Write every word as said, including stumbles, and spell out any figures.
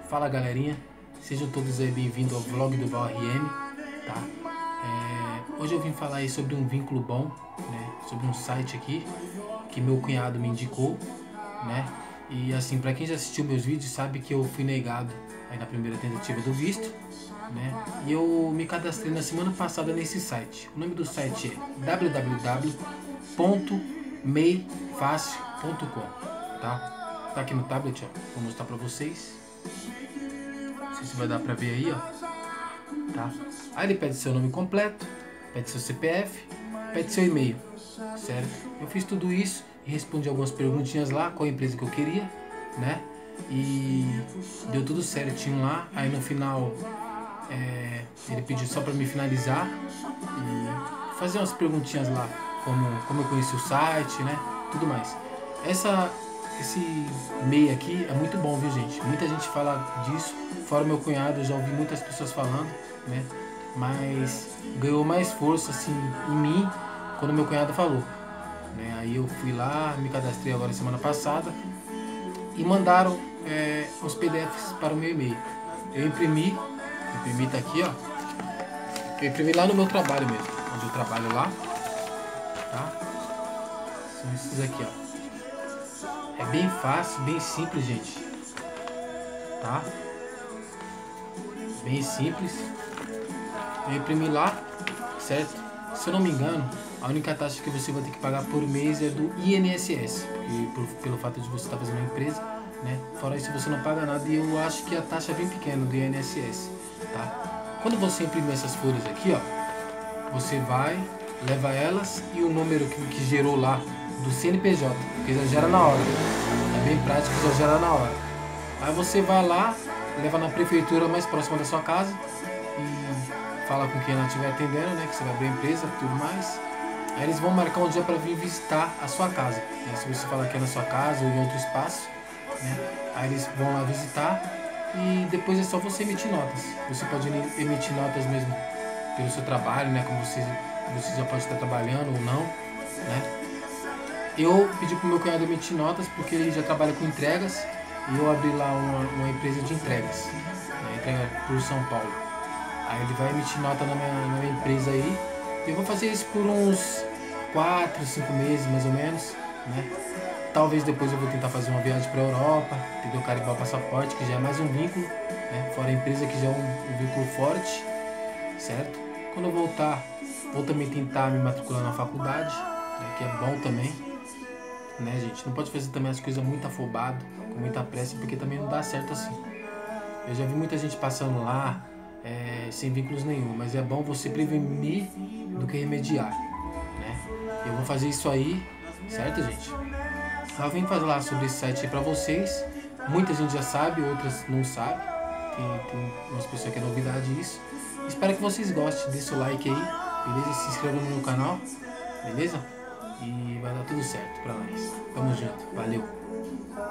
Fala galerinha, sejam todos aí bem-vindos ao vlog do Val R M, tá? É, hoje eu vim falar aí sobre um vínculo bom, né? Sobre um site aqui que meu cunhado me indicou, né? E assim, pra quem já assistiu meus vídeos sabe que eu fui negado aí na primeira tentativa do visto, né? E eu me cadastrei na semana passada nesse site. O nome do site é w w w ponto mei fácil ponto com, tá? Tá aqui no tablet, ó. Vou mostrar pra vocês. Não sei se vai dar pra ver aí, ó. Tá? Aí ele pede seu nome completo, pede seu C P F, pede seu e-mail, certo? Eu fiz tudo isso e respondi algumas perguntinhas lá, qual a empresa que eu queria, né? E deu tudo certinho lá. Aí no final é, ele pediu só pra me finalizar e fazer umas perguntinhas lá, como, como eu conheci o site, né? Tudo mais. Essa... Esse MEI aqui é muito bom, viu, gente? Muita gente fala disso, fora meu cunhado, eu já ouvi muitas pessoas falando, né? Mas ganhou mais força, assim, em mim, quando meu cunhado falou, né? Aí eu fui lá, me cadastrei agora semana passada e mandaram é, os P D Fs para o meu e-mail. Eu imprimi, imprimi tá aqui, ó. Eu imprimi lá no meu trabalho mesmo, onde eu trabalho lá, tá? São esses aqui, ó. É bem fácil, bem simples, gente, tá? Bem simples. Eu imprimi lá, certo? Se eu não me engano, a única taxa que você vai ter que pagar por mês é do I N S S, porque, por, pelo fato de você estar fazendo uma empresa, né? Fora isso você não paga nada e eu acho que a taxa é bem pequena do I N S S, tá? Quando você imprimir essas folhas aqui, ó, você vai, leva elas e o número que, que gerou lá do C N P J, porque já gera na hora, é bem prático, já gera na hora. Aí você vai lá, leva na prefeitura mais próxima da sua casa e fala com quem ela estiver atendendo, né, que você vai abrir a empresa e tudo mais. Aí eles vão marcar um dia para vir visitar a sua casa, né, se você falar que é na sua casa ou em outro espaço, né, aí eles vão lá visitar e depois é só você emitir notas. Você pode emitir notas mesmo pelo seu trabalho, né, como você, você já pode estar trabalhando ou não, né. Eu pedi pro meu cunhado emitir notas porque ele já trabalha com entregas e eu abri lá uma, uma empresa de entregas, né, entrega por São Paulo. Aí ele vai emitir nota na minha, na minha empresa aí e eu vou fazer isso por uns quatro, cinco meses mais ou menos, né? Talvez depois eu vou tentar fazer uma viagem para a Europa, entendeu? Carimbar o passaporte, que já é mais um vínculo, né? Fora a empresa que já é um, um vínculo forte, certo? Quando eu voltar, vou também tentar me matricular na faculdade, né, que é bom também. Né, gente? Não pode fazer também as coisas muito afobado, com muita pressa, porque também não dá certo assim. Eu já vi muita gente passando lá é, sem vínculos nenhum, mas é bom você prevenir do que remediar, né? Eu vou fazer isso aí, certo, gente? Eu vim falar sobre esse site aí pra vocês. Muita gente já sabe, outras não sabe. Tem, tem umas pessoas que é novidade isso. Espero que vocês gostem, deixa o like aí, beleza? Se inscreva no meu canal, beleza? E vai dar tudo certo pra nós. Tamo junto. Valeu.